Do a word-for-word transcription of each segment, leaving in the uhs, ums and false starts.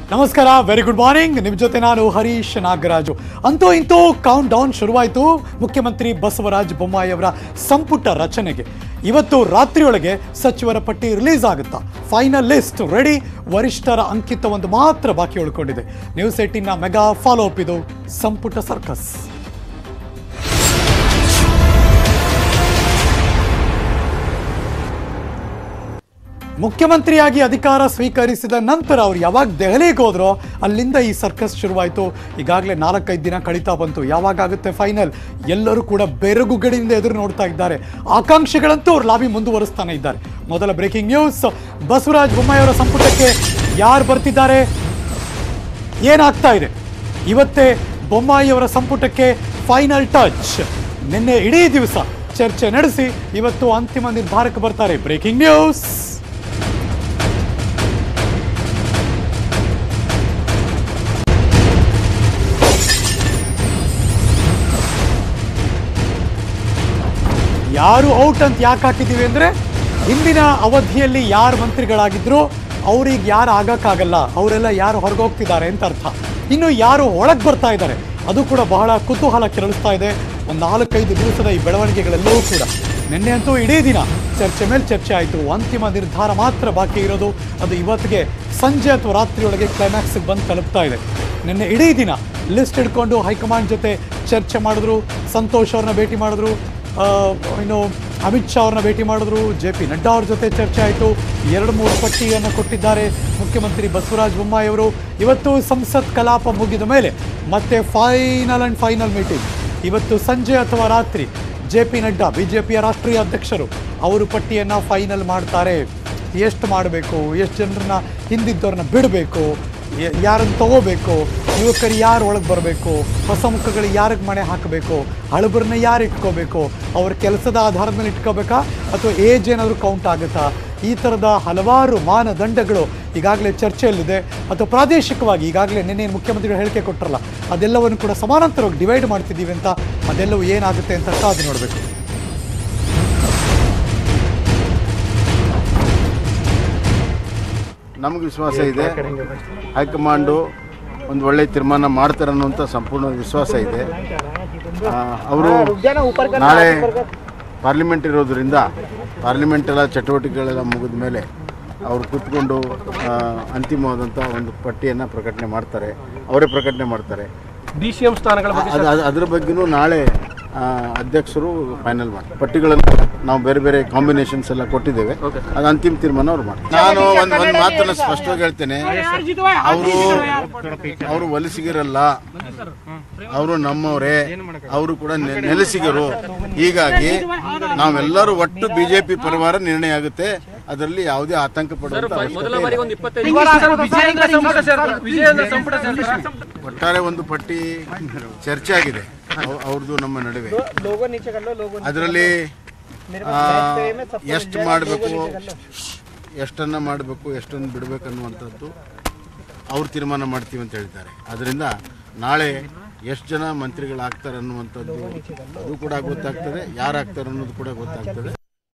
ನಮಸ್ಕಾರ, very good morning. ನಿಮ್ಮ ಜೊತೆ ನಾನು ಹರೀಶ್ ನಾಗರಾಜು. ಅಂತೂ ಇಂತೂ ಕೌಂಟ್ ಡೌನ್ ಶುರುವಾಯಿತು ಮುಖ್ಯಮಂತ್ರಿ ಬಸವರಾಜ ಬೊಮ್ಮಾಯಿ ಅವರ ಸಂಪುಟ ರಚನೆಗೆ. ಇವತ್ತು ರಾತ್ರಿಯೊಳಗೆ ಸಚಿವರ ಪಟ್ಟಿ ರಿಲೀಸ್ ಆಗುತ್ತಾ? Final list ready. ವರಿಷ್ಠರ ಅಂಕಿತ ಒಂದು ಮಾತ್ರ ಬಾಕಿ ಉಳ್ಕೊಂಡಿದೆ. ನ್ಯೂಸ್ ಏಟೀನ್ನ ಮೆಗಾ ಫಾಲೋ ಅಪ್ ಇದು ಸಂಪುಟ ಸರ್ಕಸ್. ಮುಖ್ಯಮಂತ್ರಿಯಾಗಿ ಅಧಿಕಾರ ಸ್ವೀಕರಿಸಿದ ನಂತರ ಅವರು ಯಾವಾಗ ದೆಹಲಿಗೆ ಹೋದ್ರೋ ಅಲ್ಲಿಂದ ಈ ಸರ್ಕಸ್ ಶುರುವಾಯಿತು. ಈಗಾಗಲೇ ನಾಲ್ಕೈದು ದಿನ ಕಳೀತಾ ಬಂತು. ಯಾವಾಗುತ್ತೆ ಫೈನಲ್? ಎಲ್ಲರೂ ಕೂಡ ಬೆರಗುಗಡಿಯಿಂದ ಎದುರು ನೋಡ್ತಾ ಇದ್ದಾರೆ. ಆಕಾಂಕ್ಷಿಗಳಂತೂ ಅವ್ರ ಲಾಬಿ ಮುಂದುವರಿಸ್ತಾನೆ ಇದ್ದಾರೆ. ಮೊದಲ ಬ್ರೇಕಿಂಗ್ ನ್ಯೂಸ್, ಬಸವರಾಜ ಬೊಮ್ಮಾಯಿ ಅವರ ಸಂಪುಟಕ್ಕೆ ಯಾರು ಬರ್ತಿದ್ದಾರೆ, ಏನಾಗ್ತಾ ಇದೆ? ಇವತ್ತೇ ಬೊಮ್ಮಾಯಿ ಅವರ ಸಂಪುಟಕ್ಕೆ ಫೈನಲ್ ಟಚ್. ನಿನ್ನೆ ಇಡೀ ದಿವಸ ಚರ್ಚೆ ನಡೆಸಿ ಇವತ್ತು ಅಂತಿಮ ನಿರ್ಧಾರಕ್ಕೆ ಬರ್ತಾರೆ. Breaking news. ಯಾರು ಔಟ್ ಅಂತ ಯಾಕೆ ಹಾಕಿದ್ದೀವಿ ಅಂದರೆ, ಹಿಂದಿನ ಅವಧಿಯಲ್ಲಿ ಯಾರು ಮಂತ್ರಿಗಳಾಗಿದ್ರು ಅವ್ರಿಗೆ ಯಾರು ಆಗೋಕ್ಕಾಗಲ್ಲ, ಅವರೆಲ್ಲ ಯಾರು ಹೊರಗೋಗ್ತಿದ್ದಾರೆ ಅಂತ ಅರ್ಥ. ಇನ್ನು ಯಾರು ಒಳಗೆ ಬರ್ತಾ ಇದ್ದಾರೆ ಅದು ಕೂಡ ಬಹಳ ಕುತೂಹಲ ಕೆರಳಿಸ್ತಾ ಇದೆ. ಒಂದು ನಾಲ್ಕೈದು ದಿವಸದ ಈ ಬೆಳವಣಿಗೆಗಳೆಲ್ಲವೂ ಕೂಡ. ನಿನ್ನೆ ಅಂತೂ ಇಡೀ ದಿನ ಚರ್ಚೆ ಮೇಲೆ ಚರ್ಚೆ ಆಯಿತು. ಅಂತಿಮ ನಿರ್ಧಾರ ಮಾತ್ರ ಬಾಕಿ ಇರೋದು. ಅದು ಇವತ್ತಿಗೆ ಸಂಜೆ ಅಥವಾ ರಾತ್ರಿಯೊಳಗೆ ಕ್ಲೈಮ್ಯಾಕ್ಸ್ಗೆ ಬಂದು ತಲುಪ್ತಾ ಇದೆ. ನಿನ್ನೆ ಇಡೀ ದಿನ ಲಿಸ್ಟ್ ಹಿಡ್ಕೊಂಡು ಹೈಕಮಾಂಡ್ ಜೊತೆ ಚರ್ಚೆ ಮಾಡಿದ್ರು. ಸಂತೋಷ್ ಅವ್ರನ್ನ ಭೇಟಿ ಮಾಡಿದ್ರು, ಇನ್ನು ಅಮಿತ್ ಶಾ ಅವ್ರನ್ನ ಭೇಟಿ ಮಾಡಿದ್ರು, ಜೆ ಪಿ ನಡ್ಡಾ ಅವ್ರ ಜೊತೆ ಚರ್ಚೆ ಆಯಿತು. ಎರಡು ಮೂರು ಪಟ್ಟಿಯನ್ನು ಕೊಟ್ಟಿದ್ದಾರೆ ಮುಖ್ಯಮಂತ್ರಿ ಬಸವರಾಜ ಬೊಮ್ಮಾಯಿ ಅವರು. ಇವತ್ತು ಸಂಸತ್ ಕಲಾಪ ಮುಗಿದ ಮೇಲೆ ಮತ್ತೆ ಫೈನಲ್ ಆ್ಯಂಡ್ ಫೈನಲ್ ಮೀಟಿಂಗ್. ಇವತ್ತು ಸಂಜೆ ಅಥವಾ ರಾತ್ರಿ J P Nadda, B J ಪಿಯ ರಾಷ್ಟ್ರೀಯ ಅಧ್ಯಕ್ಷರು, ಅವರು ಪಟ್ಟಿಯನ್ನು ಫೈನಲ್ ಮಾಡ್ತಾರೆ. ಎಷ್ಟು ಮಾಡಬೇಕು, ಎಷ್ಟು ಜನರನ್ನ ಹಿಂದಿದ್ದವ್ರನ್ನ ಬಿಡಬೇಕು, ಯಾರನ್ನು ತಗೋಬೇಕು, ಯುವಕರು ಯಾರು ಒಳಗೆ ಬರಬೇಕು, ಹೊಸ ಮುಖಗಳು ಯಾರಿಗೆ ಮಣೆ ಹಾಕಬೇಕು, ಹಳಬರನ್ನ ಯಾರು ಇಟ್ಕೋಬೇಕು, ಅವ್ರ ಕೆಲಸದ ಆಧಾರದ ಮೇಲೆ ಇಟ್ಕೋಬೇಕಾ ಅಥವಾ ಏಜ್ ಏನಾದರೂ ಕೌಂಟ್ ಆಗುತ್ತಾ? ಈ ಥರದ ಹಲವಾರು ಮಾನದಂಡಗಳು ಈಗಾಗಲೇ ಚರ್ಚೆಯಲ್ಲಿದೆ. ಅಥವಾ ಪ್ರಾದೇಶಿಕವಾಗಿ ಈಗಾಗಲೇ ನಿನ್ನೆ ಮುಖ್ಯಮಂತ್ರಿಗಳು ಹೇಳಿಕೆ ಕೊಟ್ಟರಲ್ಲ, ಅದೆಲ್ಲವನ್ನು ಕೂಡ ಸಮಾನಾಂತರವಾಗಿ ಡಿವೈಡ್ ಮಾಡ್ತಿದ್ದೀವಿ ಅಂತ. ಅದೆಲ್ಲವೂ ಏನಾಗುತ್ತೆ ಅಂತ ಕಾದು ನೋಡಬೇಕು. ನಮಗೆ ವಿಶ್ವಾಸ ಇದೆ, ಹೈಕಮಾಂಡು ಒಂದು ಒಳ್ಳೆಯ ತೀರ್ಮಾನ ಮಾಡ್ತಾರೆ ಅನ್ನುವಂಥ ಸಂಪೂರ್ಣ ವಿಶ್ವಾಸ ಇದೆ. ಅವರು ನಾಳೆ ಪಾರ್ಲಿಮೆಂಟ್ ಇರೋದರಿಂದ ಪಾರ್ಲಿಮೆಂಟ್ ಎಲ್ಲ ಚಟುವಟಿಕೆಗಳೆಲ್ಲ ಮುಗಿದ ಮೇಲೆ ಅವರು ಕೂತ್ಕೊಂಡು ಅಂತಿಮವಾದಂಥ ಒಂದು ಪಟ್ಟಿಯನ್ನು ಪ್ರಕಟಣೆ ಮಾಡ್ತಾರೆ. ಅವರೇ ಪ್ರಕಟಣೆ ಮಾಡ್ತಾರೆ. ಡಿ ಸಿ ಎಂ ಸ್ಥಾನಗಳ ಅದರ ಬಗ್ಗೆನೂ ನಾಳೆ ಅಧ್ಯಕ್ಷರು ಫೈನಲ್ ಮಾಡ್ತಾರೆ. ಪಟ್ಟಿಗಳನ್ನು ನಾವು ಬೇರೆ ಬೇರೆ ಕಾಂಬಿನೇಷನ್ಸ್ ಎಲ್ಲ ಕೊಟ್ಟಿದ್ದೇವೆ. ಅದು ಅಂತಿಮ ತೀರ್ಮಾನ ಅವ್ರು ಮಾಡ್ತಾರೆ. ನಾನು ಒಂದು ಒಂದು ಮಾತನ್ನು ಸ್ಪಷ್ಟವಾಗಿ ಹೇಳ್ತೇನೆ, ಅವರು ಅವರು ವಲಸಿಗರಲ್ಲ, ಅವರು ನಮ್ಮವರೇ, ಅವರು ಕೂಡ ನೆಲೆಸಿಗರು. ಹೀಗಾಗಿ ನಾವೆಲ್ಲರೂ ಒಟ್ಟು ಬಿಜೆಪಿ ಪರಿವಾರ ನಿರ್ಣಯ ಆಗುತ್ತೆ. ಅದರಲ್ಲಿ ಯಾವುದೇ ಆತಂಕ ಪಡುವಂತ ಒಟ್ಟಾರೆ ಒಂದು ಪಟ್ಟಿ ಚರ್ಚೆ ಆಗಿದೆ ಅವ್ರದ್ದು ನಮ್ಮ ನಡುವೆ. ಅದರಲ್ಲಿ ಎಷ್ಟು ಮಾಡಬೇಕು, ಎಷ್ಟನ್ನ ಮಾಡಬೇಕು, ಎಷ್ಟನ್ನು ಬಿಡಬೇಕು ಅನ್ನುವಂಥದ್ದು ಅವ್ರು ತೀರ್ಮಾನ ಮಾಡ್ತೀವಿ ಅಂತ ಹೇಳಿದ್ದಾರೆ. ಅದರಿಂದ ನಾಳೆ ಎಷ್ಟು ಜನ ಮಂತ್ರಿಗಳಾಗ್ತಾರೆ ಅನ್ನುವಂಥದ್ದು ಅದು ಕೂಡ ಗೊತ್ತಾಗ್ತದೆ, ಯಾರಾಗ್ತಾರೆ ಅನ್ನೋದು ಕೂಡ ಗೊತ್ತಾಗ್ತದೆ.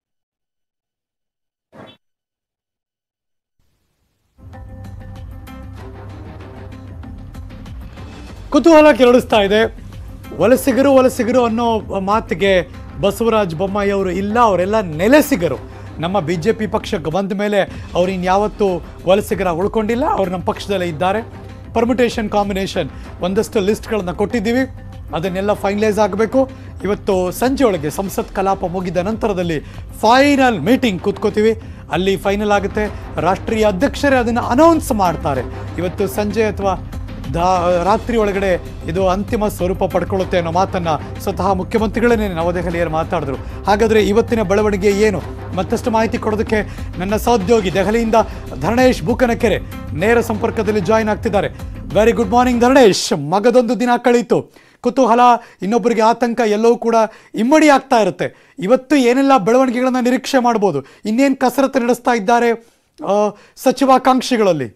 ಕುತೂಹಲ ಕೆರಳಿಸ್ತಾ ಇದೆ. ವಲಸಿಗರು ವಲಸಿಗರು ಅನ್ನೋ ಮಾತಿಗೆ ಬಸವರಾಜ ಬೊಮ್ಮಾಯಿ ಅವರು ಇಲ್ಲ, ಅವರೆಲ್ಲ ನೆಲೆಸಿಗರು. ನಮ್ಮ ಬಿ ಜೆ ಪಿ ಪಕ್ಷಕ್ಕೆ ಬಂದ ಮೇಲೆ ಅವ್ರು ಇನ್ಯಾವತ್ತೂ ವಲಸಿಗರ ಉಳ್ಕೊಂಡಿಲ್ಲ, ಅವ್ರು ನಮ್ಮ ಪಕ್ಷದಲ್ಲೇ ಇದ್ದಾರೆ. ಪರ್ಮಿಟೇಷನ್ ಕಾಂಬಿನೇಷನ್ ಒಂದಷ್ಟು ಲಿಸ್ಟ್ಗಳನ್ನು ಕೊಟ್ಟಿದ್ದೀವಿ, ಅದನ್ನೆಲ್ಲ ಫೈನಲೈಸ್ ಆಗಬೇಕು. ಇವತ್ತು ಸಂಜೆ ಒಳಗೆ ಸಂಸತ್ ಕಲಾಪ ಮುಗಿದ ನಂತರದಲ್ಲಿ ಫೈನಲ್ ಮೀಟಿಂಗ್ ಕೂತ್ಕೋತೀವಿ. ಅಲ್ಲಿ ಫೈನಲ್ ಆಗುತ್ತೆ. ರಾಷ್ಟ್ರೀಯ ಅಧ್ಯಕ್ಷರೇ ಅದನ್ನು ಅನೌನ್ಸ್ ಮಾಡ್ತಾರೆ. ಇವತ್ತು ಸಂಜೆ ಅಥವಾ ದಾ ರಾತ್ರಿ ಒಳಗಡೆ ಇದು ಅಂತಿಮ ಸ್ವರೂಪ ಪಡ್ಕೊಳ್ಳುತ್ತೆ ಅನ್ನೋ ಮಾತನ್ನು ಸ್ವತಃ ಮುಖ್ಯಮಂತ್ರಿಗಳೇ ನವದೆಹಲಿಯಲ್ಲಿ ಮಾತಾಡಿದ್ರು. ಹಾಗಾದರೆ ಇವತ್ತಿನ ಬೆಳವಣಿಗೆ ಏನು? ಮತ್ತಷ್ಟು ಮಾಹಿತಿ ಕೊಡೋದಕ್ಕೆ ನನ್ನ ಸಹೋದ್ಯೋಗಿ ದೆಹಲಿಯಿಂದ ಧರಣೇಶ್ ಬೂಕನಕೆರೆ ನೇರ ಸಂಪರ್ಕದಲ್ಲಿ ಜಾಯಿನ್ ಆಗ್ತಿದ್ದಾರೆ. Very good morning Dharanesh. ಮಗದೊಂದು ದಿನ ಕಳೀತು. ಕುತೂಹಲ, ಇನ್ನೊಬ್ಬರಿಗೆ ಆತಂಕ ಎಲ್ಲವೂ ಕೂಡ ಇಮ್ಮಡಿ ಆಗ್ತಾ ಇರುತ್ತೆ. ಇವತ್ತು ಏನೆಲ್ಲ ಬೆಳವಣಿಗೆಗಳನ್ನು ನಿರೀಕ್ಷೆ ಮಾಡ್ಬೋದು? ಇನ್ನೇನು ಕಸರತ್ತು ನಡೆಸ್ತಾ ಇದ್ದಾರೆ ಸಚಿವಾಕಾಂಕ್ಷಿಗಳಲ್ಲಿ?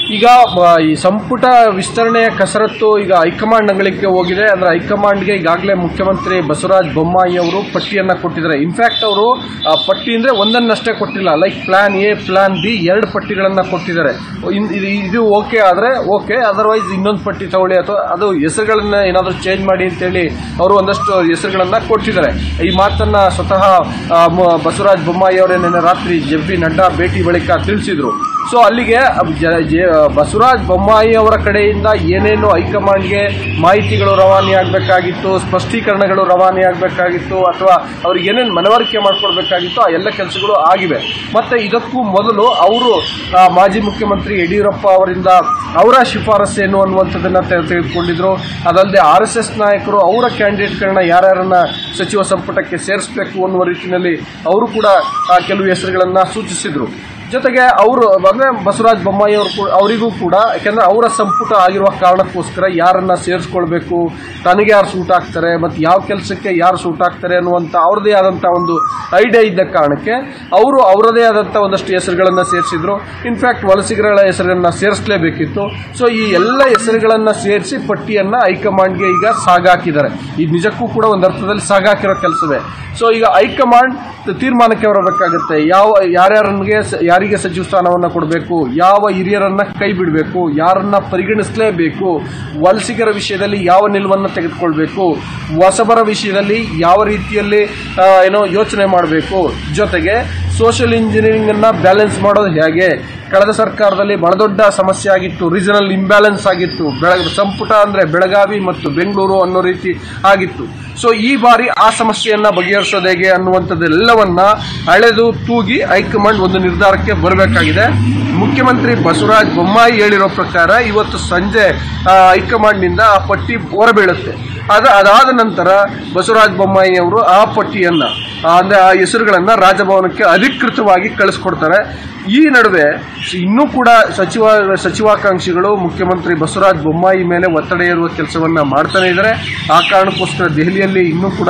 ಈಗ ಈ ಸಂಪುಟ ವಿಸ್ತರಣೆಯ ಕಸರತ್ತು ಈಗ ಹೈಕಮಾಂಡ್ ಅಂಗಳಕ್ಕೆ ಹೋಗಿದೆ. ಅಂದ್ರೆ ಹೈಕಮಾಂಡ್ಗೆ ಈಗಾಗಲೇ ಮುಖ್ಯಮಂತ್ರಿ ಬಸವರಾಜ ಬೊಮ್ಮಾಯಿ ಅವರು ಪಟ್ಟಿಯನ್ನ ಕೊಟ್ಟಿದ್ದಾರೆ. ಇನ್ಫ್ಯಾಕ್ಟ್ ಅವರು ಪಟ್ಟಿ ಅಂದ್ರೆ ಒಂದನ್ನಷ್ಟೇ ಕೊಟ್ಟಿಲ್ಲ, like plan A plan B ಎರಡು ಪಟ್ಟಿಗಳನ್ನ ಕೊಟ್ಟಿದ್ದಾರೆ. ಇದು ಓಕೆ ಆದ್ರೆ ಓಕೆ, ಅದರ್ವೈಸ್ ಇನ್ನೊಂದು ಪಟ್ಟಿ ತಗೊಳ್ಳಿ ಅಥವಾ ಅದು ಹೆಸರುಗಳನ್ನ ಏನಾದರೂ ಚೇಂಜ್ ಮಾಡಿ ಅಂತೇಳಿ ಅವರು ಒಂದಷ್ಟು ಹೆಸರುಗಳನ್ನ ಕೊಟ್ಟಿದ್ದಾರೆ. ಈ ಮಾತನ್ನ ಸ್ವತಃ ಬಸವರಾಜ ಬೊಮ್ಮಾಯಿ ಅವರೇ ನಿನ್ನೆ ರಾತ್ರಿ ಜೆ ಪಿ ನಡ್ಡಾ ಭೇಟಿ ಬಳಿಕ ತಿಳಿಸಿದ್ರು. ಸೊ ಅಲ್ಲಿಗೆ ಬಸವರಾಜ ಬೊಮ್ಮಾಯಿ ಅವರ ಕಡೆಯಿಂದ ಏನೇನು ಹೈಕಮಾಂಡ್ಗೆ ಮಾಹಿತಿಗಳು ರವಾನೆ ಆಗಬೇಕಾಗಿತ್ತು, ಸ್ಪಷ್ಟೀಕರಣಗಳು ರವಾನೆ ಆಗಬೇಕಾಗಿತ್ತು, ಅಥವಾ ಅವ್ರಿಗೆ ಏನೇನು ಮನವರಿಕೆ ಮಾಡ್ಕೊಳ್ಬೇಕಾಗಿತ್ತು, ಆ ಎಲ್ಲ ಕೆಲಸಗಳು ಆಗಿವೆ. ಮತ್ತೆ ಇದಕ್ಕೂ ಮೊದಲು ಅವರು ಮಾಜಿ ಮುಖ್ಯಮಂತ್ರಿ ಯಡಿಯೂರಪ್ಪ ಅವರಿಂದ ಅವರ ಶಿಫಾರಸ್ಸೇನು ಅನ್ನುವಂಥದ್ದನ್ನ ತೆಗೆದುಕೊಂಡಿದ್ರು. ಅದಲ್ಲದೆ ಆರ್ ಎಸ್ ಎಸ್ ನಾಯಕರು ಅವರ ಕ್ಯಾಂಡಿಡೇಟ್ಗಳನ್ನ ಯಾರ್ಯಾರನ್ನ ಸಚಿವ ಸಂಪುಟಕ್ಕೆ ಸೇರಿಸಬೇಕು ಅನ್ನುವ ರೀತಿಯಲ್ಲಿ ಅವರು ಕೂಡ ಕೆಲವು ಹೆಸರುಗಳನ್ನ ಸೂಚಿಸಿದ್ರು. ಜೊತೆಗೆ ಅವರು ಅಂದ್ರೆ ಬಸವರಾಜ ಬೊಮ್ಮಾಯಿ ಅವರು ಅವರಿಗೂ ಕೂಡ, ಯಾಕಂದ್ರೆ ಅವರ ಸಂಪುಟ ಆಗಿರುವ ಕಾರಣಕ್ಕೋಸ್ಕರ ಯಾರನ್ನ ಸೇರಿಸ್ಕೊಳ್ಬೇಕು, ತನಗೆ ಯಾರು ಸೂಟ್ ಆಗ್ತಾರೆ ಮತ್ತು ಯಾವ ಕೆಲಸಕ್ಕೆ ಯಾರು ಸೂಟ್ ಆಗ್ತಾರೆ ಅನ್ನುವಂಥ ಅವ್ರದೇ ಆದಂಥ ಒಂದು ಐಡಿಯಾ ಇದ್ದ ಕಾರಣಕ್ಕೆ ಅವರು ಅವರದೇ ಆದಂಥ ಒಂದಷ್ಟು ಹೆಸರುಗಳನ್ನು ಸೇರಿಸಿದ್ರು. ಇನ್ಫ್ಯಾಕ್ಟ್ ವಲಸಿಗರ ಹೆಸರನ್ನ ಸೇರಿಸಲೇಬೇಕಿತ್ತು. ಸೊ ಈ ಎಲ್ಲ ಹೆಸರುಗಳನ್ನು ಸೇರಿಸಿ ಪಟ್ಟಿಯನ್ನ ಹೈಕಮಾಂಡ್ಗೆ ಈಗ ಸಾಗಾಕಿದ್ದಾರೆ. ಇದು ನಿಜಕ್ಕೂ ಕೂಡ ಒಂದು ಅರ್ಥದಲ್ಲಿ ಸಾಗಾಕಿರೋ ಕೆಲಸವೇ. ಸೊ ಈಗ ಹೈಕಮಾಂಡ್ ತೀರ್ಮಾನಕ್ಕೆ ಬರಬೇಕಾಗುತ್ತೆ. ಯಾವ ಯಾರ್ಯಾರನ್ಗೆ ಯಾರಿಗೆ ಸಚಿವ ಸ್ಥಾನವನ್ನು ಕೊಡಬೇಕು, ಯಾವ ಹಿರಿಯರನ್ನ ಕೈ ಬಿಡಬೇಕು, ಯಾರನ್ನ ಪರಿಗಣಿಸಲೇಬೇಕು, ವಲಸಿಗರ ವಿಷಯದಲ್ಲಿ ಯಾವ ನಿಲುವನ್ನು ತೆಗೆದುಕೊಳ್ಬೇಕು, ಹೊಸಬರ ವಿಷಯದಲ್ಲಿ ಯಾವ ರೀತಿಯಲ್ಲಿ ಏನೋ ಯೋಚನೆ ಮಾಡಬೇಕು, ಜೊತೆಗೆ ಸೋಷಿಯಲ್ ಇಂಜಿನಿಯರಿಂಗ್ ಅನ್ನ ಬ್ಯಾಲೆನ್ಸ್ ಮಾಡೋದು ಹೇಗೆ. ಕಳೆದ ಸರ್ಕಾರದಲ್ಲಿ ಬಹಳ ದೊಡ್ಡ ಸಮಸ್ಯೆ ಆಗಿತ್ತು, ರೀಜನಲ್ ಇಂಬ್ಯಾಲೆನ್ಸ್ ಆಗಿತ್ತು. ಸಂಪುಟ ಅಂದ್ರೆ ಬೆಳಗಾವಿ ಮತ್ತು ಬೆಂಗಳೂರು ಅನ್ನೋ ರೀತಿ ಆಗಿತ್ತು. ಸೊ ಈ ಬಾರಿ ಆ ಸಮಸ್ಯೆಯನ್ನ ಬಗೆಹರಿಸೋದು ಹೇಗೆ ಅನ್ನುವಂಥದ್ದೆಲ್ಲವನ್ನ ಅಳೆದು ತೂಗಿ ಹೈಕಮಾಂಡ್ ಒಂದು ನಿರ್ಧಾರಕ್ಕೆ ಬರಬೇಕಾಗಿದೆ. ಮುಖ್ಯಮಂತ್ರಿ ಬಸವರಾಜ ಬೊಮ್ಮಾಯಿ ಹೇಳಿರೋ ಪ್ರಕಾರ ಇವತ್ತು ಸಂಜೆ ಹೈಕಮಾಂಡ್ನಿಂದ ಆ ಪಟ್ಟಿ ಹೊರಬೀಳುತ್ತೆ. ಅದ ಅದಾದ ನಂತರ ಬಸವರಾಜ ಬೊಮ್ಮಾಯಿ ಅವರು ಆ ಪಟ್ಟಿಯನ್ನ ಅಂದ್ರೆ ಆ ಹೆಸರುಗಳನ್ನ ರಾಜಭವನಕ್ಕೆ ಅಧಿಕೃತವಾಗಿ ಕಳಿಸ್ಕೊಡ್ತಾರೆ. ಈ ನಡುವೆ ಇನ್ನೂ ಕೂಡ ಸಚಿವ ಸಚಿವಾಕಾಂಕ್ಷಿಗಳು ಮುಖ್ಯಮಂತ್ರಿ ಬಸವರಾಜ ಬೊಮ್ಮಾಯಿ ಮೇಲೆ ಒತ್ತಡ ಇರುವ ಕೆಲಸವನ್ನ ಮಾಡ್ತಾನೆ ಇದ್ದಾರೆ. ಆ ಕಾರಣಕ್ಕೋಸ್ಕರ ದೆಹಲಿಯಲ್ಲಿ ಇನ್ನೂ ಕೂಡ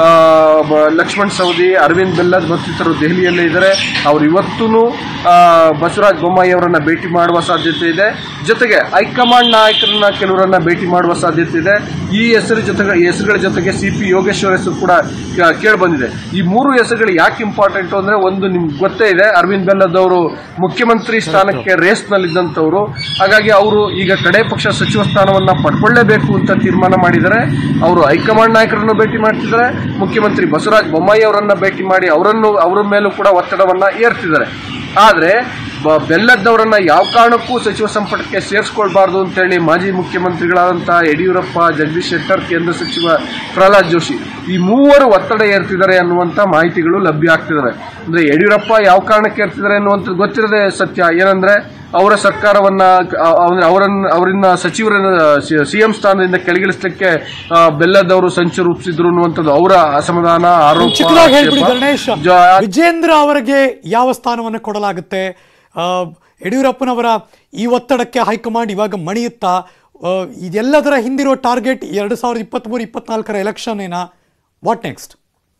ಲಕ್ಷ್ಮಣ್ ಸವದಿ, ಅರವಿಂದ್ ಬೆಲ್ಲದ್ ಮತ್ತಿತರರು ದೆಹಲಿಯಲ್ಲೇ ಇದ್ದಾರೆ. ಅವರು ಇವತ್ತೂ ಬಸವರಾಜ ಬೊಮ್ಮಾಯಿ ಅವರನ್ನ ಭೇಟಿ ಮಾಡುವ ಸಾಧ್ಯತೆ ಇದೆ. ಜೊತೆಗೆ ಹೈಕಮಾಂಡ್ ನಾಯಕರನ್ನ ಕೆಲವರನ್ನ ಭೇಟಿ ಮಾಡುವ ಸಾಧ್ಯತೆ ಇದೆ. ಈ ಹೆಸರು ಜೊತೆಗೆ ಹೆಸರುಗಳ ಜೊತೆಗೆ ಸಿ ಪಿ ಯೋಗೇಶ್ವರ್ ಹೆಸರು ಕೂಡ ಕೇಳಿ ಬಂದಿದೆ. ಈ ಮೂರು ಹೆಸರುಗಳು ಯಾಕೆ ಇಂಪಾರ್ಟೆಂಟ್ ಅಂದ್ರೆ, ಒಂದು ನಿಮ್ಗೆ ಗೊತ್ತೇ ಇದೆ, ಅರವಿಂದ್ ಬೆಲ್ಲದ್ ಅವರು ಮುಖ್ಯಮಂತ್ರಿ ಸ್ಥಾನಕ್ಕೆ ರೇಸ್ ನಲ್ಲಿದ್ದಂಥವ್ರು. ಹಾಗಾಗಿ ಅವರು ಈಗ ಕಡೆ ಪಕ್ಷ ಸಚಿವ ಸ್ಥಾನವನ್ನ ಪಡ್ಕೊಳ್ಳೇಬೇಕು ಅಂತ ತೀರ್ಮಾನ ಮಾಡಿದ್ದಾರೆ. ಅವರು ಹೈಕಮಾಂಡ್ ನಾಯಕರನ್ನು ಭೇಟಿ ಮಾಡ್ತಿದ್ದಾರೆ, ಮುಖ್ಯಮಂತ್ರಿ ಬಸವರಾಜ ಬೊಮ್ಮಾಯಿ ಅವರನ್ನ ಭೇಟಿ ಮಾಡಿ ಅವರನ್ನು ಅವರ ಮೇಲೂ ಕೂಡ ಒತ್ತಡವನ್ನ ಏರ್ತಿದ್ದಾರೆ. ಆದ್ರೆ ಬೆಲ್ಲದವರನ್ನ ಯಾವ ಕಾರಣಕ್ಕೂ ಸಚಿವ ಸಂಪುಟಕ್ಕೆ ಸೇರಿಸ್ಕೊಳ್ಬಾರ್ದು ಅಂತೇಳಿ ಮಾಜಿ ಮುಖ್ಯಮಂತ್ರಿಗಳಾದಂತಹ ಯಡಿಯೂರಪ್ಪ, ಜಗದೀಶ್ ಶೆಟ್ಟರ್, ಕೇಂದ್ರ ಸಚಿವ ಪ್ರಹ್ಲಾದ್ ಜೋಶಿ ಈ ಮೂವರು ಒತ್ತಡ ಏರ್ತಿದ್ದಾರೆ ಅನ್ನುವಂಥ ಮಾಹಿತಿಗಳು ಲಭ್ಯ ಆಗ್ತಿದ್ದಾರೆ. ಅಂದ್ರೆ ಯಡಿಯೂರಪ್ಪ ಯಾವ ಕಾರಣಕ್ಕೆ ಏರ್ತಿದ್ದಾರೆ ಅನ್ನುವಂಥದ್ದು ಗೊತ್ತಿರದೆ ಸತ್ಯ. ಏನಂದ್ರೆ ಅವರ ಸರ್ಕಾರವನ್ನ ಅವರನ್ನ ಅವರನ್ನ ಸಚಿವರನ್ನ ಸಿಎಂ ಸ್ಥಾನದಿಂದ ಕೆಳಗಿಳಿಸಲಿಕ್ಕೆ ಬೆಲ್ಲದವರು ಸಂಚು ರೂಪಿಸಿದ್ರು ಅನ್ನುವಂಥದ್ದು ಅವರ ಅಸಮಾಧಾನ, ಆರೋಪ. ವಿಜೇಂದ್ರ ಅವರಿಗೆ ಯಾವ ಸ್ಥಾನವನ್ನು ಕೊಡಲಾಗುತ್ತೆ? ಯಡಿಯೂರಪ್ಪನವರ ಈ ಒತ್ತಡಕ್ಕೆ ಹೈಕಮಾಂಡ್ ಇವಾಗ ಮಣಿಯುತ್ತಾ? ಇದೆಲ್ಲದರ ಹಿಂದಿರೋ ಟಾರ್ಗೆಟ್ ಎರಡು ಸಾವಿರದ ಇಪ್ಪತ್ತ್ ಮೂರು ಇಪ್ಪತ್ನಾಲ್ಕರ ಎಲೆಕ್ಷನ್ ಏನಾ? What next?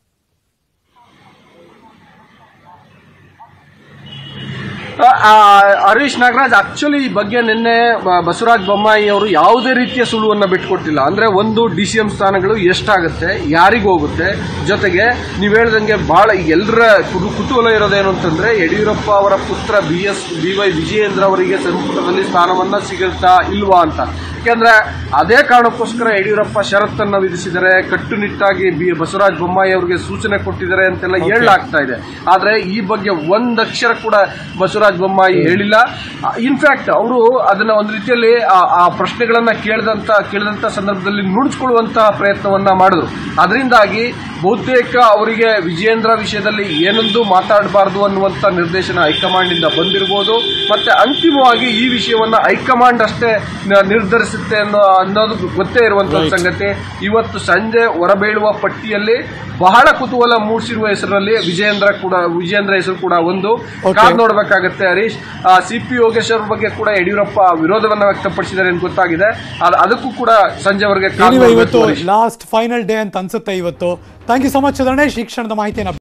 Harish Nagaraj, actually ಈ ಬಗ್ಗೆ ನಿನ್ನೆ ಬಸವರಾಜ ಬೊಮ್ಮಾಯಿ ಅವರು ಯಾವುದೇ ರೀತಿಯ ಸುಳುವನ್ನ ಬಿಟ್ಕೊಟ್ಟಿಲ್ಲ. ಅಂದ್ರೆ ಒಂದು ಡಿ ಸಿ ಎಂ ಸ್ಥಾನಗಳು ಎಷ್ಟಾಗುತ್ತೆ, ಯಾರಿಗೂ ಹೋಗುತ್ತೆ, ಜೊತೆಗೆ ನೀವು ಹೇಳ್ದಂಗೆ ಬಹಳ ಎಲ್ಲರ ಕುತೂಹಲ ಇರೋದೇನು ಅಂತಂದ್ರೆ ಯಡಿಯೂರಪ್ಪ ಅವರ ಪುತ್ರ B S B Y Vijayendra ಅವರಿಗೆ ಸಂಪುಟದಲ್ಲಿ ಸ್ಥಾನವನ್ನ ಸಿಗುತ್ತಾ ಇಲ್ವಾ ಅಂತ. ಯಾಕೆಂದ್ರೆ ಅದೇ ಕಾರಣಕ್ಕೋಸ್ಕರ ಯಡಿಯೂರಪ್ಪ ಷರತ್ತನ್ನ ವಿಧಿಸಿದರೆ, ಕಟ್ಟುನಿಟ್ಟಾಗಿ ಬಿ ಬಸವರಾಜ ಬೊಮ್ಮಾಯಿ ಅವರಿಗೆ ಸೂಚನೆ ಕೊಟ್ಟಿದ್ದಾರೆ ಅಂತೆಲ್ಲ ಹೇಳಲಾಗ್ತಾ ಇದೆ. ಆದ್ರೆ ಈ ಬಗ್ಗೆ ಒಂದಕ್ಷರ ಕೂಡ ಬಸವರಾಜ ಬೊಮ್ಮಾಯಿ ಹೇಳಿಲ್ಲ. ಇನ್ಫ್ಯಾಕ್ಟ್ ಅವರು ಅದನ್ನ ಒಂದು ರೀತಿಯಲ್ಲಿ ಆ ಪ್ರಶ್ನೆಗಳನ್ನ ಕೇಳಿದಂತ ಕೇಳಿದಂತ ಸಂದರ್ಭದಲ್ಲಿ ನುಡಿಸ್ಕೊಳ್ಳುವಂತಹ ಪ್ರಯತ್ನವನ್ನ ಮಾಡಿದ್ರು. ಅದರಿಂದಾಗಿ ಬಹುತೇಕ ಅವರಿಗೆ ವಿಜಯೇಂದ್ರ ವಿಷಯದಲ್ಲಿ ಏನೊಂದು ಮಾತಾಡಬಾರದು ಅನ್ನುವಂತ ನಿರ್ದೇಶನ ಹೈಕಮಾಂಡ್ ಇಂದ ಬಂದಿರಬಹುದು. ಮತ್ತೆ ಅಂತಿಮವಾಗಿ ಈ ವಿಷಯವನ್ನ ಹೈಕಮಾಂಡ್ ಅಷ್ಟೇ ನಿರ್ಧರಿಸುತ್ತೆ ಅನ್ನೋ ಅನ್ನೋದು ಗೊತ್ತೇ ಇರುವಂತಹ ಸಂಗತಿ. ಇವತ್ತು ಸಂಜೆ ಹೊರಬೀಳುವ ಪಟ್ಟಿಯಲ್ಲಿ ಬಹಳ ಕುತೂಹಲ ಮೂಡಿಸಿರುವ ಹೆಸರಿನಲ್ಲಿ ವಿಜಯೇಂದ್ರ ಕೂಡ ವಿಜಯೇಂದ್ರ ಹೆಸರು ಕೂಡ ಒಂದು. ಕಾದ್ ನೋಡಬೇಕಾಗತ್ತೆ ಹರೀಶ್. ಸಿ ಪಿ ಯೋಗೇಶ್ವರ್ ಬಗ್ಗೆ ಕೂಡ ಯಡಿಯೂರಪ್ಪ ವಿರೋಧವನ್ನ ವ್ಯಕ್ತಪಡಿಸಿದ್ದಾರೆ ಅಂತ ಗೊತ್ತಾಗಿದೆ. ಅದಕ್ಕೂ ಕೂಡ ಸಂಜೆವರೆಗೆ ಲಾಸ್ಟ್ ಫೈನಲ್ ಡೇ ಅಂತ ಅನ್ಸುತ್ತೆ ಇವತ್ತು. Thank you so much Dharanesh, ಈ ಕ್ಷಣದ ಮಾಹಿತಿಯನ್ನು